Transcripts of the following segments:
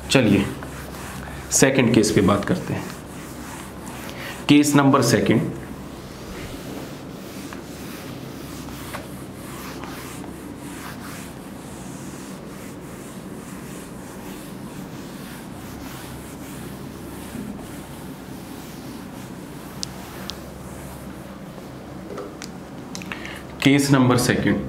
चलिए second case पे बात करते हैं। Case number second, case number second,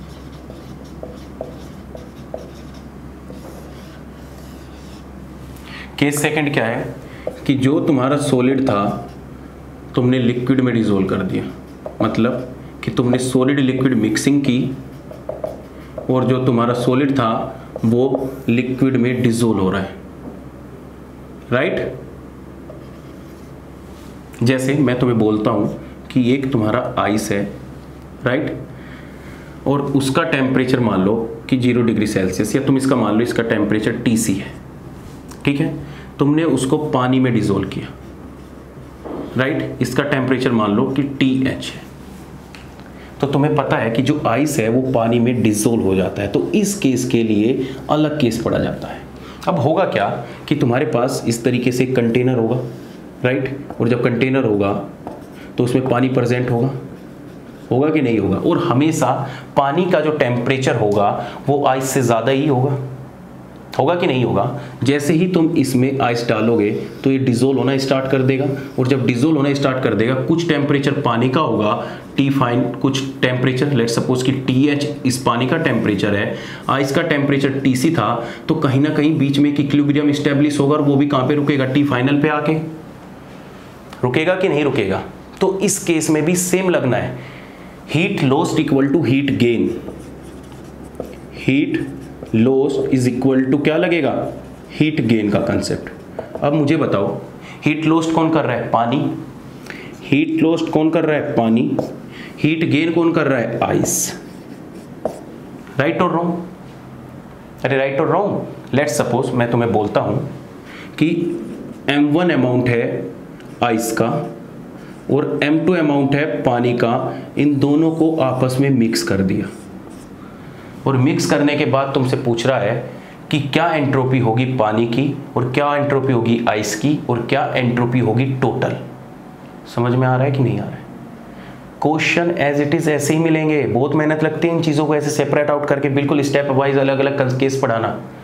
case second क्या है कि जो तुम्हारा सॉलिड था तुमने लिक्विड में डिसॉल्व कर दिया। मतलब कि तुमने सॉलिड लिक्विड मिक्सिंग की और जो तुम्हारा सॉलिड था वो लिक्विड में डिसॉल्व हो रहा है, राइट। जैसे मैं तुम्हें बोलता हूं कि एक तुम्हारा आइस है, राइट, और उसका टेम्परेचर मान लो कि 0 डिग्री सेल्सियस, या तुम इसका मान लो इसका टेम्परेचर TC है, ठीक है। तुमने उसको पानी में डिसॉल्व किया, राइट, इसका टेम्परेचर मान लो कि TH है। तो तुम्हें पता है कि जो आइस है वो पानी में डिसॉल्व हो जाता है, तो इस केस के लिए अलग केस पड़ा जाता है। अब होगा क्या कि तुम्हारे पास इस तरीके से एक कंटेनर होगा, राइट, और जब कंटेनर होगा तो उसमें पानी प्रेजेंट होगा कि नहीं होगा, और हमेशा पानी का जो टेम्परेचर होगा वो आइस से ज़्यादा ही होगा कि नहीं होगा। जैसे ही तुम इसमें आइस डालोगे तो ये डिसॉल्व होना स्टार्ट कर देगा, और जब डिसॉल्व होना स्टार्ट कर देगा कुछ टेम्परेचर पानी का होगा T फाइन, कुछ टेम्परेचर लेट्स सपोज कि TH इस पानी का टेम्परेचर है, आइस का टेम्परेचर TC था, तो कहीं ना कहीं बीच में एक इक्विलिब्रियम स्टैब्लिश होगा और वो भी कहाँ पे रुकेगा, T फाइनल पे आके रुकेगा कि नहीं रुकेगा। तो इस केस में भी सेम लगना है, heat lost equal to heat gain, heat lost is equal to क्या लगेगा, हीट गेन का कंसेप्ट। अब मुझे बताओ हीट लॉस्ट कौन कर रहा है, पानी, हीट लॉस्ट कौन कर रहा है, पानी, हीट गेन कौन कर रहा है, आइस, राइट और रॉन्ग, अरे राइट और रॉन्ग। लेट्स सपोज मैं तुम्हें बोलता हूं कि M1 अमाउंट है आइस का और M2 अमाउंट है पानी का, इन दोनों को आपस में मिक्स कर दिया, और मिक्स करने के बाद तुमसे पूछ रहा है कि क्या एंट्रोपी होगी पानी की और क्या एंट्रोपी होगी आइस की और क्या एंट्रोपी होगी टोटल। समझ में आ रहा है कि नहीं आ रहा है। क्वेश्चन एज इट इज ऐसे ही मिलेंगे, बहुत मेहनत लगती है इन चीज़ों को ऐसे सेपरेट आउट करके बिल्कुल स्टेप वाइज अलग अलग केस पढ़ाना।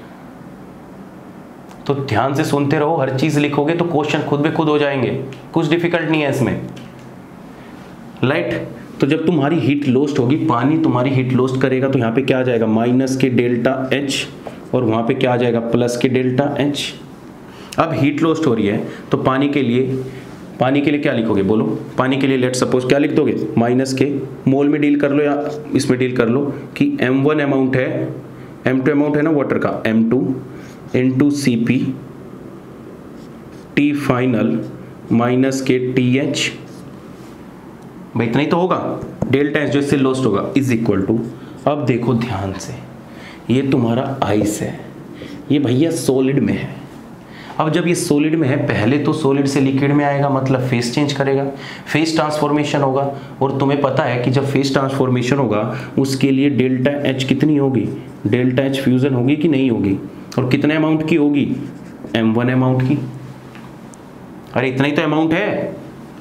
तो ध्यान से सुनते रहो, हर चीज़ लिखोगे तो क्वेश्चन खुद ब खुद हो जाएंगे, कुछ डिफिकल्ट नहीं है इसमें, राइट। तो जब तुम्हारी हीट लॉस्ट होगी, पानी तुम्हारी हीट लॉस्ट करेगा, तो यहाँ पे क्या आ जाएगा, माइनस के डेल्टा H, और वहाँ पे क्या आ जाएगा, प्लस के डेल्टा H। अब हीट लॉस्ट हो रही है तो पानी के लिए क्या लिखोगे, बोलो। पानी के लिए लेट सपोज क्या लिख दोगे, माइनस के, मोल में डील कर लो या इसमें डील कर लो कि M1 अमाउंट है, M2 अमाउंट है ना वाटर का, M2 into CP T final minus के TH, भाई इतना ही तो होगा, डेल्टा H जो इससे लॉस्ट होगा इज इक्वल टू। अब देखो ध्यान से, ये तुम्हारा आइस है, ये भैया सॉलिड में है। अब जब ये सॉलिड में है, पहले तो सॉलिड से लिक्विड में आएगा, मतलब फेस चेंज करेगा, फेस ट्रांसफॉर्मेशन होगा, और तुम्हें पता है कि जब फेस ट्रांसफॉर्मेशन होगा उसके लिए डेल्टा H कितनी होगी, डेल्टा H फ्यूजन होगी कि नहीं होगी, और कितने अमाउंट की होगी, M1 अमाउंट की। अरे इतना ही तो अमाउंट है,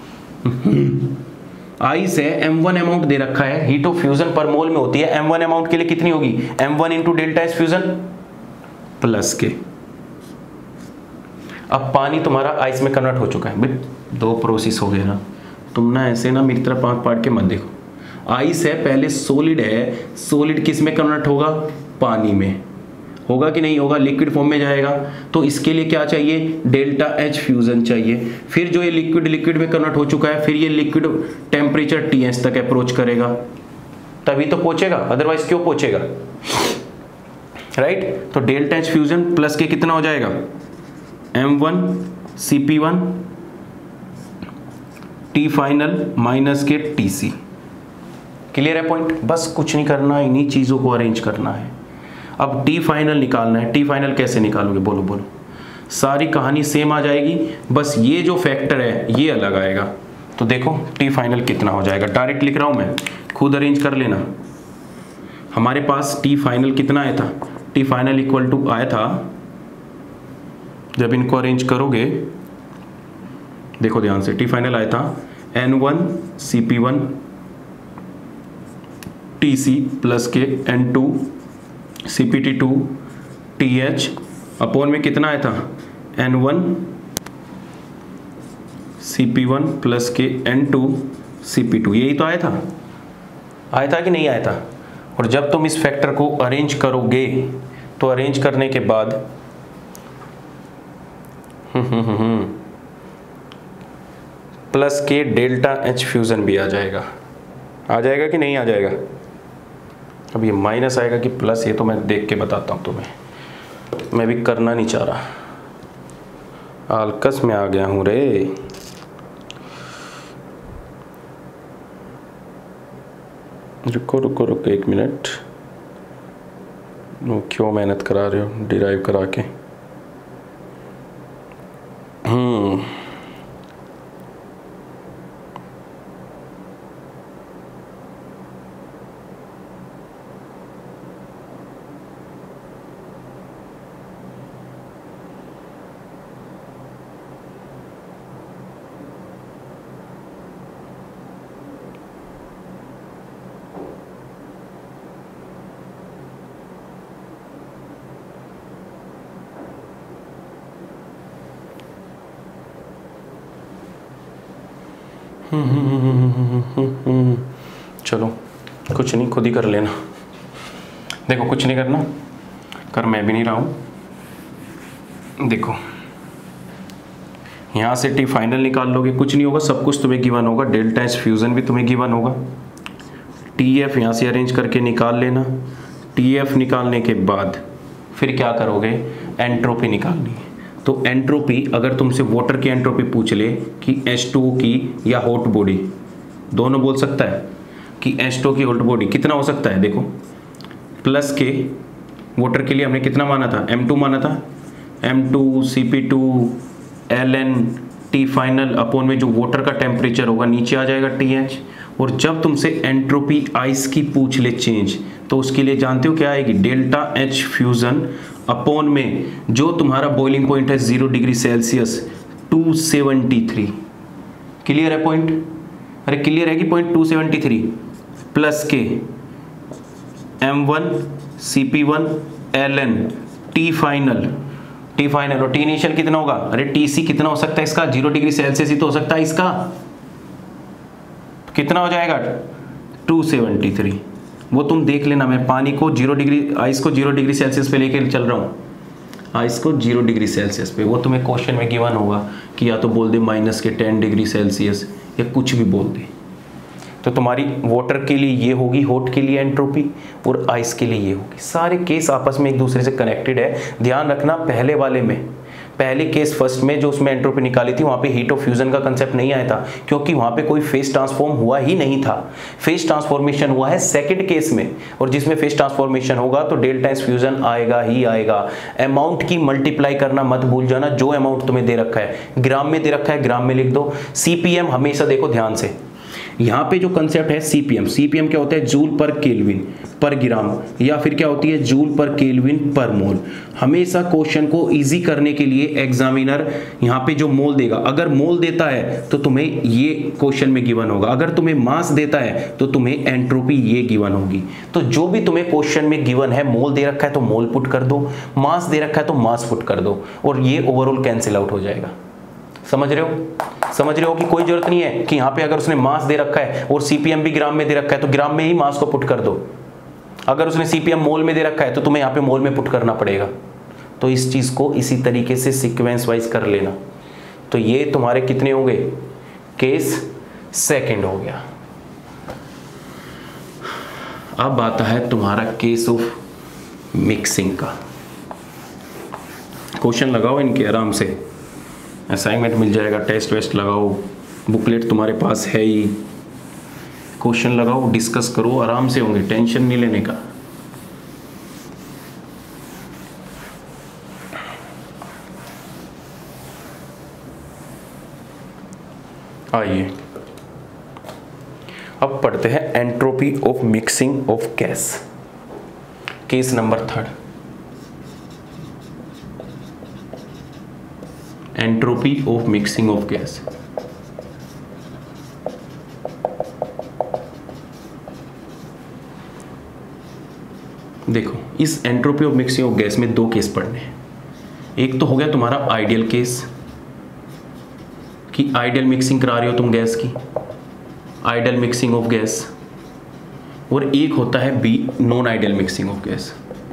आइस है, M1 अमाउंट दे रखा है, हीट ऑफ फ्यूजन पर मोल में होती है, M1 अमाउंट के लिए कितनी होगी, M1 into delta H fusion plus के। अब पानी तुम्हारा आइस में कन्वर्ट हो चुका है, भाई दो प्रोसेस हो गए ना, तुम ना ऐसे ना मेरी तरफ आंख पाट के मत देखो। आइस है, पहले सॉलिड है, सॉलिड किस में कन्वर्ट होगा, पानी में होगा कि नहीं होगा, लिक्विड फॉर्म में जाएगा, तो इसके लिए क्या चाहिए, डेल्टा H फ्यूजन चाहिए। फिर जो ये लिक्विड में कन्वर्ट हो चुका है, फिर ये लिक्विड टेम्परेचर TH तक अप्रोच करेगा, तभी तो पहुंचेगा, अदरवाइज क्यों पहुंचेगा, राइट। तो डेल्टा H फ्यूजन प्लस के कितना हो जाएगा, M1 CP1 T final minus के TC। क्लियर है पॉइंट, बस कुछ नहीं करना, इन्हीं चीजों को अरेंज करना है। अब T फाइनल निकालना है, T फाइनल कैसे निकालोगे, बोलो, सारी कहानी सेम आ जाएगी, बस ये जो फैक्टर है ये अलग आएगा। तो देखो T फाइनल कितना हो जाएगा, डायरेक्ट लिख रहा हूं मैं, खुद अरेंज कर लेना। हमारे पास T फाइनल कितना आया था, T फाइनल इक्वल टू आया था जब इनको अरेंज करोगे, देखो ध्यान से, टी फाइनल आया था N1 CP1 TC प्लस के N2 CPT2 TH अपॉन में कितना आया था N1 CP1 प्लस के N2 CP2, यही तो आया था कि नहीं आया था। और जब तुम इस फैक्टर को अरेंज करोगे तो अरेंज करने के बाद प्लस के डेल्टा H फ्यूज़न भी आ जाएगा कि नहीं आ जाएगा। अब ये माइनस आएगा कि प्लस, ये तो मैं देख के बताता हूँ तुम्हें, मैं भी करना नहीं चाह रहा, आलकस में आ गया हूँ रे। रुको 1 मिनट, क्यों मेहनत करा रहे हो डिराइव करा के। चलो कुछ नहीं, खुद ही कर लेना। देखो कुछ नहीं करना, कर मैं भी नहीं रहा हूँ। देखो यहाँ से टी फाइनल निकाल लोगे, कुछ नहीं होगा, सब कुछ तुम्हें गिवन होगा, डेल्टा एच फ्यूज़न भी तुम्हें गिवन होगा। टी एफ यहाँ से अरेंज करके निकाल लेना। टी एफ निकालने के बाद फिर क्या करोगे, एंट्रोपी निकालनी है। तो एंट्रोपी, अगर तुमसे वाटर की एंट्रोपी पूछ ले कि H2O की या हॉट बॉडी, दोनों बोल सकता है कि H2O की हॉट बॉडी कितना हो सकता है। देखो प्लस के वाटर के लिए हमने कितना माना था, M2 माना था, M2 CP2 Ln T final upon में जो वाटर का टेम्परेचर होगा नीचे आ जाएगा TH। और जब तुमसे एंट्रोपी आइस की पूछ ले चेंज, तो उसके लिए जानते हो क्या आएगी, डेल्टा H फ्यूज़न अपॉन में जो तुम्हारा बॉइलिंग पॉइंट है 0 डिग्री सेल्सियस 273। क्लियर है पॉइंट, अरे क्लियर है कि पॉइंट 273 प्लस के M1 CP1 Ln T final और T इनिशियल कितना होगा, अरे TC कितना हो सकता है इसका, 0 डिग्री सेल्सियस ही तो हो सकता है इसका, कितना हो जाएगा 273। वो तुम देख लेना, मैं पानी को 0 डिग्री, आइस को 0 डिग्री सेल्सियस पे लेके चल रहा हूँ, आइस को 0 डिग्री सेल्सियस पे। वो तुम्हें क्वेश्चन में गिवन होगा कि या तो बोल दे माइनस के 10 डिग्री सेल्सियस या कुछ भी बोल दे। तो तुम्हारी वाटर के लिए ये होगी हॉट के लिए एंट्रोपी, और आइस के लिए ये होगी। सारे केस आपस में एक दूसरे से कनेक्टेड है। ध्यान रखना, पहले वाले में, पहले केस फर्स्ट में जो उसमें एंट्रोपी निकाली थी, वहाँ पे हीट ऑफ फ्यूजन का कंसेप्ट नहीं आया था, क्योंकि वहाँ पे कोई फेस ट्रांसफॉर्म हुआ ही नहीं था। फेस ट्रांसफॉर्मेशन हुआ है सेकंड केस में, और जिसमें फेस ट्रांसफॉर्मेशन होगा तो डेल्टा एच फ्यूजन आएगा ही आएगा। अमाउंट की मल्टीप्लाई करना मत भूल जाना, जो अमाउंट तुम्हें दे रखा है, ग्राम में दे रखा है ग्राम में लिख दो। CPM हमेशा देखो ध्यान से, यहाँ पे जो कंसेप्ट है CPM क्या होता है, जूल पर केल्विन पर ग्राम, या फिर क्या होती है जूल पर केल्विन पर मोल। हमेशा क्वेश्चन को इजी करने के लिए एग्जामिनर यहाँ पे जो मोल देगा, अगर मोल देता है तो तुम्हें ये क्वेश्चन में गिवन होगा, अगर तुम्हें मास देता है तो तुम्हें एंट्रोपी ये गिवन होगी। तो जो भी तुम्हें क्वेश्चन में गिवन है, मोल दे रखा है तो मोल पुट कर दो, मास दे रखा है तो मास पुट कर दो, और ये ओवरऑल कैंसिल आउट हो जाएगा। समझ रहे हो कि कोई जरूरत नहीं है कि यहाँ पे अगर उसने मास दे रखा है और CPM भी ग्राम में दे रखा है तो ग्राम में ही मास को पुट कर दो। अगर उसने CPM मोल में दे रखा है तो तुम्हें यहाँ पे मोल में पुट करना पड़ेगा। तो इस चीज को इसी तरीके से सीक्वेंस वाइज कर लेना। तो ये तुम्हारे कितने हो गए, केस सेकंड हो गया। अब आता है तुम्हारा केस ऑफ मिक्सिंग का। क्वेश्चन लगाओ इनके आराम से, असाइनमेंट मिल जाएगा, टेस्ट वेस्ट लगाओ, बुकलेट तुम्हारे पास है ही, क्वेश्चन लगाओ, डिस्कस करो, आराम से होंगे, टेंशन नहीं लेने का। आइए अब पढ़ते हैं entropy of mixing of gas. Case number 3। Entropy of mixing of gas. देखो इस entropy of mixing of gas में दो केस पढ़ने हैं। एक तो हो गया तुम्हारा आइडियल केस कि आइडियल मिक्सिंग करा रहे हो तुम गैस की, आइडियल मिक्सिंग ऑफ गैस, और एक होता है B non ideal mixing of gas.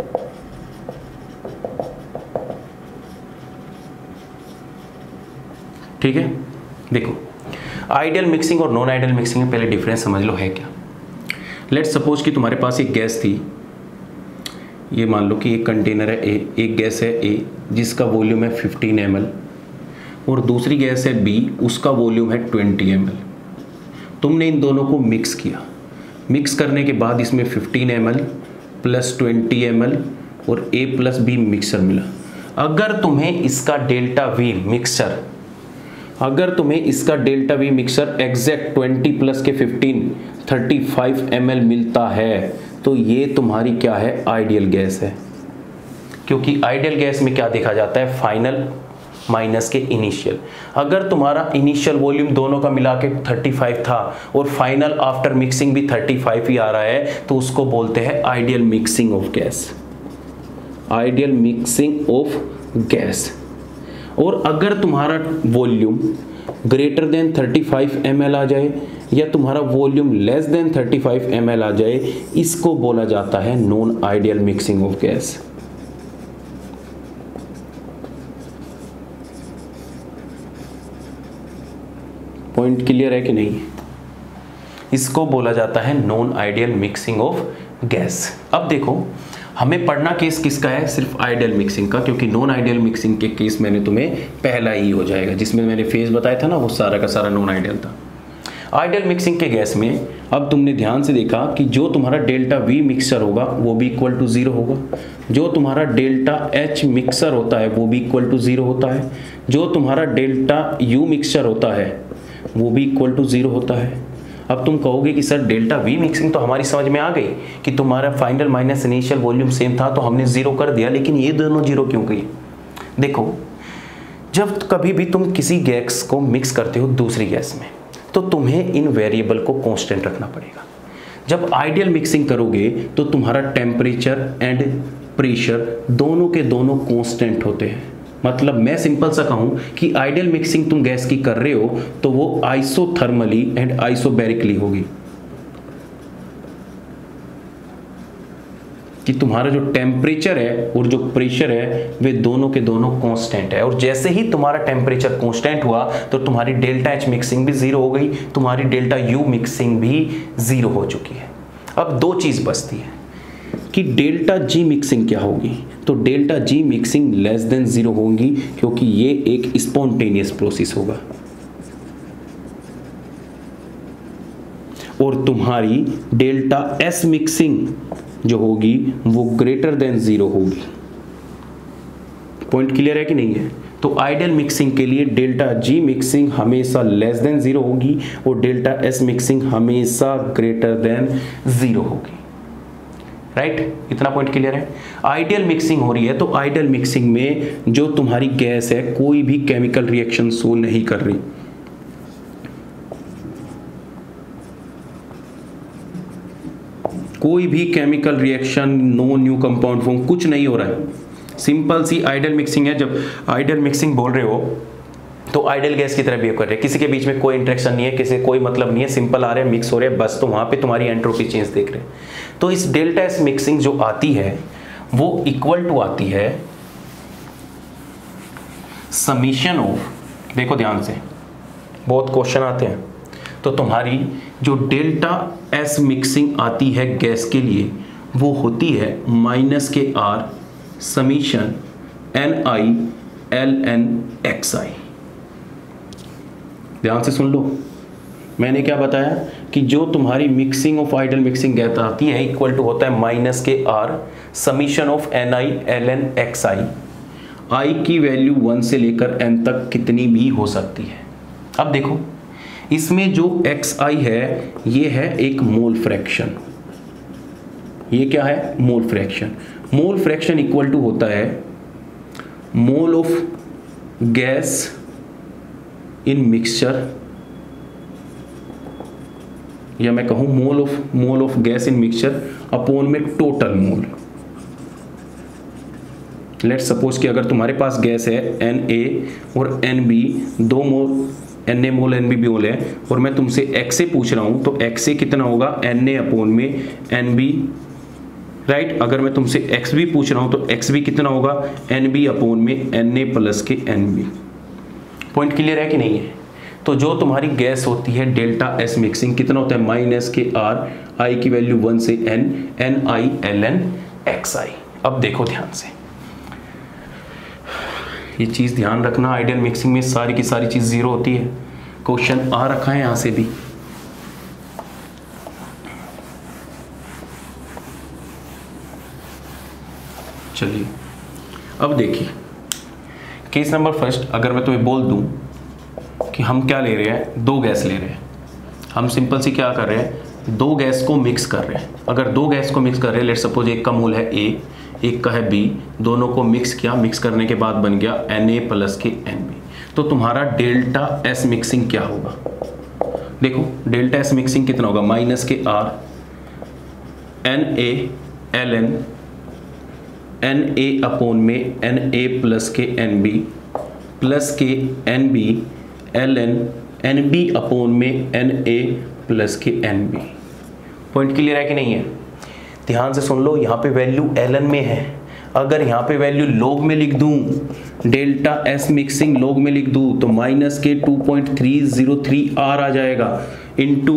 ठीक है, देखो आइडियल मिक्सिंग और नॉन आइडियल मिक्सिंग में पहले डिफरेंस समझ लो है क्या। लेट्स सपोज कि तुम्हारे पास एक गैस थी, ये मान लो कि एक कंटेनर है ए, एक गैस है ए जिसका वॉल्यूम है 15 ml और दूसरी गैस है बी, उसका वॉल्यूम है 20 ml। तुमने इन दोनों को मिक्स किया, मिक्स करने के बाद इसमें 15 ml प्लस 20 ml और ए प्लस बी मिक्सचर मिला। अगर तुम्हें इसका डेल्टा वी मिक्सचर, अगर तुम्हें इसका delta V mixture exact 20 plus के 15 35 ml मिलता है तो ये तुम्हारी क्या है, आइडियल गैस है। क्योंकि आइडियल गैस में क्या देखा जाता है, फाइनल माइनस के इनिशियल। अगर तुम्हारा इनिशियल वॉल्यूम दोनों का मिला के 35 था और फाइनल आफ्टर मिक्सिंग भी 35 ही आ रहा है तो उसको बोलते हैं ideal mixing of gas, ideal mixing of gas. और अगर तुम्हारा वॉल्यूम ग्रेटर देन 35 ml आ जाए या तुम्हारा वॉल्यूम लेस देन 35 ml आ जाए, इसको बोला जाता है non ideal mixing of gas. Point clear है कि नहीं? इसको बोला जाता है non ideal mixing of gas. अब देखो हमें पढ़ना केस किसका है, सिर्फ आइडियल मिक्सिंग का, क्योंकि नॉन आइडियल मिक्सिंग के केस मैंने तुम्हें पहला ही हो जाएगा, जिसमें मैंने फेज बताया था ना वो सारा का सारा नॉन आइडियल था। आइडियल मिक्सिंग के गैस में अब तुमने ध्यान से देखा कि जो तुम्हारा डेल्टा वी मिक्सचर होगा वो भी इक्वल टू 0 होगा, जो तुम्हारा डेल्टा एच मिक्सर होता है वो भी इक्वल टू 0 होता है, जो तुम्हारा डेल्टा यू मिक्सचर होता है वो भी इक्वल टू 0 होता है। अब तुम कहोगे कि सर डेल्टा वी मिक्सिंग तो हमारी समझ में आ गई कि तुम्हारा final minus initial volume same था तो हमने 0 कर दिया, लेकिन ये दोनों 0 क्यों गई? देखो जब कभी भी तुम किसी गैस को मिक्स करते हो दूसरी गैस में तो तुम्हें इन वेरिएबल को कांस्टेंट रखना पड़ेगा। जब आइडियल मिक्सिंग करोगे तो तुम्हारा टेम्परेचर एंड प्रेशर दोनों के दोनों कांस्टेंट होते हैं। मतलब मैं सिंपल सा कहूं कि आइडियल मिक्सिंग तुम गैस की कर रहे हो तो वो आइसोथर्मली एंड आइसोबैरिकली होगी, कि तुम्हारा जो टेम्परेचर है और जो प्रेशर है वे दोनों के दोनों कांस्टेंट है। और जैसे ही तुम्हारा टेम्परेचर कांस्टेंट हुआ तो तुम्हारी डेल्टा एच मिक्सिंग भी 0 हो गई, तुम्हारी डेल्टा यू मिक्सिंग भी 0 हो चुकी है। अब दो चीज बचती है कि डेल्टा जी मिक्सिंग क्या होगी, तो delta G mixing less than 0 होगी क्योंकि ये एक स्पॉन्टेनियस प्रोसेस होगा, और तुम्हारी डेल्टा एस मिक्सिंग जो होगी वो ग्रेटर देन 0 होगी। पॉइंट क्लियर है कि नहीं है? तो आइडियल मिक्सिंग के लिए डेल्टा जी मिक्सिंग हमेशा लेस देन 0 होगी और डेल्टा एस मिक्सिंग हमेशा ग्रेटर देन 0 होगी। राइट, इतना पॉइंट क्लियर है? आइडियल मिक्सिंग हो रही है तो आइडियल मिक्सिंग में जो तुम्हारी गैस है कोई भी केमिकल रिएक्शन शो नहीं कर रही, कोई भी chemical reaction, no new compound form, कुछ नहीं हो रहा है। सिंपल सी आइडियल मिक्सिंग है। जब आइडियल मिक्सिंग बोल रहे हो तो आइडियल गैस की तरह बिहेव कर रहे हैं, किसी के बीच में कोई इंटरेक्शन नहीं है, किसी कोई मतलब नहीं है, सिंपल आ रहे हैं, मिक्स हो रहे हैं बस, तो वहां पे तुम्हारी एंट्रोपी चेंज देख रहे हैं। तो इस डेल्टा एस मिक्सिंग जो आती है वो इक्वल टू आती है समीशन ऑफ, देखो ध्यान से बहुत क्वेश्चन आते हैं, तो तुम्हारी जो डेल्टा एस मिक्सिंग आती है गैस के लिए वो होती है माइनस के R summation N I L N X I. ध्यान से सुन लो, मैंने क्या बताया कि जो तुम्हारी mixing of ideal mixing gas आती है इक्वल टू होता है माइनस के R summation of N I L N X I. I की वैल्यू 1 से लेकर n तक कितनी भी हो सकती है। अब देखो इसमें जो एक्स आई है ये है एक मोल फ्रैक्शन, ये क्या है, mole fraction. Mole fraction equal to होता है mole of gas in mixture, या मैं कहूं mole of gas in mixture upon में टोटल मोल। लेट्स सपोज कि अगर तुम्हारे पास गैस है Na और Nb, दो मोल Na मोल Nb मोल है, और मैं तुमसे XA पूछ रहा हूं, तो XA कितना होगा Na अपॉन में Nb, राइट। अगर मैं तुमसे XB पूछ रहा हूं तो XB कितना होगा Nb अपॉन में Na प्लस के Nb। पॉइंट क्लियर है कि नहीं है? तो जो तुम्हारी गैस होती है डेल्टा एस मिक्सिंग कितना होता है माइनस के आर, आई की वैल्यू 1 से n, Ni Ln xi। अब देखो ध्यान से, ये चीज ध्यान रखना, आइडियल मिक्सिंग में सारी की सारी चीज जीरो होती है। क्वेश्चन आ रखा है यहां से भी। चलिए अब देखिए केस नंबर फर्स्ट, अगर मैं तुम्हें बोल दूं कि हम क्या ले रहे हैं, दो गैस ले रहे हैं, हम सिंपल सी क्या कर रहे हैं, दो गैस को मिक्स कर रहे हैं। अगर दो गैस को मिक्स कर रहे हैं, लेट्स सपोज एक का मोल है A, एक का है B, दोनों को मिक्स किया, मिक्स करने के बाद बन गया Na प्लस के Nb। तो तुम्हारा डेल्टा एस मिक्सिंग क्या होगा? देखो डेल्टा एस मिक्सिंग कितना होगा माइनस के R Na Ln Na upon में Na प्लस के Nb प्लस के Nb Ln Nb अपॉन में Na प्लस के Nb। पॉइंट क्लियर है कि नहीं है? ध्यान से सुन लो, यहाँ पे वैल्यू Ln में है। अगर यहाँ पे वैल्यू लॉग में लिख दूं, डेल्टा एस मिक्सिंग लॉग में लिख दूं, तो माइनस के 2.303 R आ जाएगा into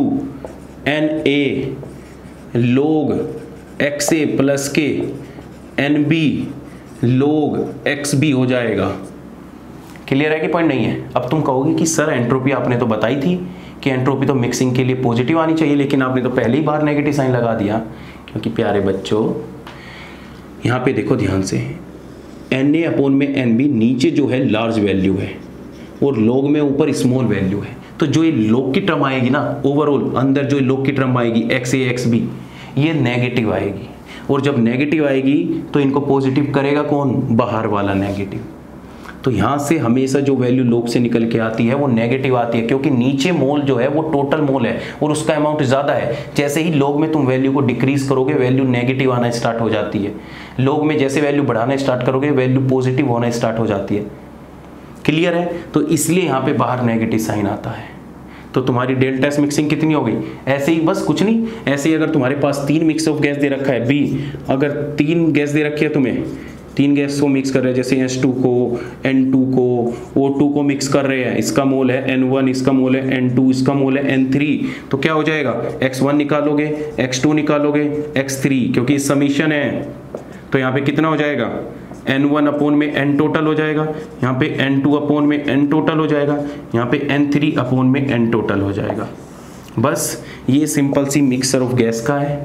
Na log XA plus के Nb लॉग XB हो जाएगा। क्लियर है कि पॉइंट नहीं है? अब तुम कहोगे कि सर एंट्रोपी आपने तो बताई थी कि एंट्रोपी तो मिक्सिंग के लिए पॉजिटिव आनी चाहिए, लेकिन आपने तो पहले ही बार नेगेटिव साइन लगा दिया। क्योंकि प्यारे बच्चों यहाँ पे देखो ध्यान से, Na अपॉन में Nb नीचे जो है लार्ज वैल्यू है और लॉग में ऊपर स्मॉल वैल्यू है। तो जो ये लॉग की टर्म आएगी ना, ओवरऑल अंदर जो लॉग की टर्म आएगी XA XB, ये नेगेटिव आएगी। और जब नेगेटिव आएगी तो इनको पॉजिटिव करेगा कौन? बाहर वाला नेगेटिव। तो यहाँ से हमेशा जो वैल्यू लॉग से निकल के आती है वो नेगेटिव आती है, क्योंकि नीचे मोल जो है वो टोटल मोल है और उसका अमाउंट ज़्यादा है। जैसे ही लॉग में तुम वैल्यू को डिक्रीज करोगे, वैल्यू नेगेटिव आना स्टार्ट हो जाती है। लॉग में जैसे वैल्यू बढ़ाना स्टार्ट करोगे, वैल्यू पॉजिटिव होना स्टार्ट हो जाती है। क्लियर है? तो इसलिए यहाँ पे बाहर नेगेटिव साइन आता है। तो तुम्हारी डेल्टा एस मिक्सिंग कितनी हो गई? ऐसे ही, बस कुछ नहीं, ऐसे ही अगर तुम्हारे पास 3 मिक्स ऑफ गैस दे रखा है B, अगर 3 गैस दे रखी है तुम्हें, 3 गैस को मिक्स कर रहे हैं, जैसे H2 को, N2 को, O2 को मिक्स कर रहे हैं, इसका मोल है N1, इसका मोल है N2, इसका मोल है N3, तो क्या हो जाएगा? X1 निकालोगे, X2 निकालोगे, X3, क्योंकि समीशन है तो यहाँ पे कितना हो जाएगा? N1 अपॉन में N टोटल हो जाएगा, यहाँ पे N2 अपॉन में N टोटल हो जाएगा, यहाँ पे N3 अपॉन में N टोटल हो जाएगा। बस ये सिंपल सी मिक्सचर ऑफ गैस का है।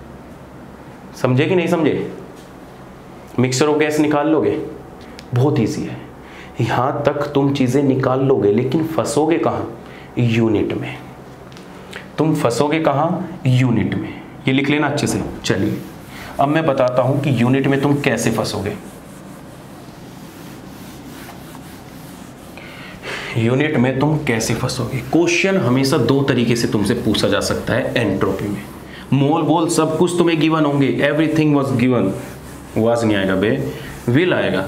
समझे कि नहीं समझे? मिक्सचर ऑफ गैस निकाल लोगे, बहुत ईजी है। यहाँ तक तुम चीज़ें निकाल लोगे, लेकिन फंसोगे कहाँ? यूनिट में। तुम फंसोगे कहाँ? यूनिट में। ये लिख लेना अच्छे से। चलिए अब मैं बताता हूँ कि यूनिट में तुम कैसे फंसोगे। यूनिट में तुम कैसे फंसोगे? क्वेश्चन हमेशा 2 तरीके से तुमसे पूछा जा सकता है एंट्रोपी में। मोल बोल सब कुछ तुम्हें गिवन होंगे, एवरीथिंग वाज गिवन। वाज नहीं आएगा बे, विल आएगा।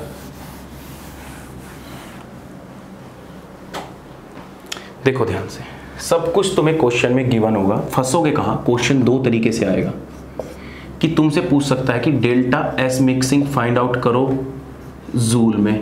देखो ध्यान से, सब कुछ तुम्हें क्वेश्चन में गिवन होगा, फंसोगे कहां? क्वेश्चन 2 तरीके से आएगा कि तुमसे पूछ सकता है कि delta S mixing find out करो जूल में,